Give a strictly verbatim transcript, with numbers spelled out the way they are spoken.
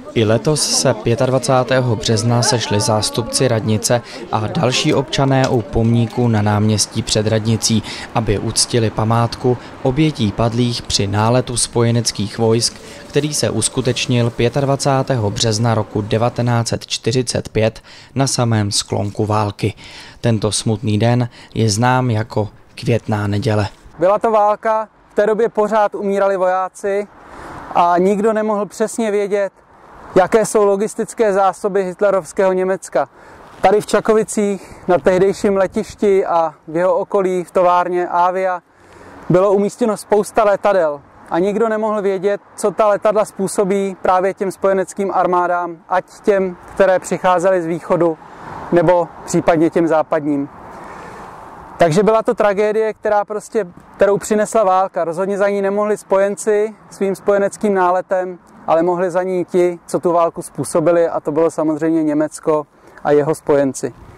I letos se dvacátého pátého března sešli zástupci radnice a další občané u pomníku na náměstí před radnicí, aby uctili památku obětí padlých při náletu spojeneckých vojsk, který se uskutečnil dvacátého pátého března roku devatenáct set čtyřicet pět na samém sklonku války. Tento smutný den je znám jako Květná neděle. Byla to válka, v té době pořád umírali vojáci a nikdo nemohl přesně vědět, jaké jsou logistické zásoby hitlerovského Německa. Tady v Čakovicích na tehdejším letišti a v jeho okolí v továrně Avia bylo umístěno spousta letadel a nikdo nemohl vědět, co ta letadla způsobí právě těm spojeneckým armádám, ať těm, které přicházely z východu, nebo případně těm západním. Takže byla to tragédie, která prostě, kterou přinesla válka. Rozhodně za ní nemohli spojenci svým spojeneckým náletem, ale mohli za ní ti, co tu válku způsobili, a to bylo samozřejmě Německo a jeho spojenci.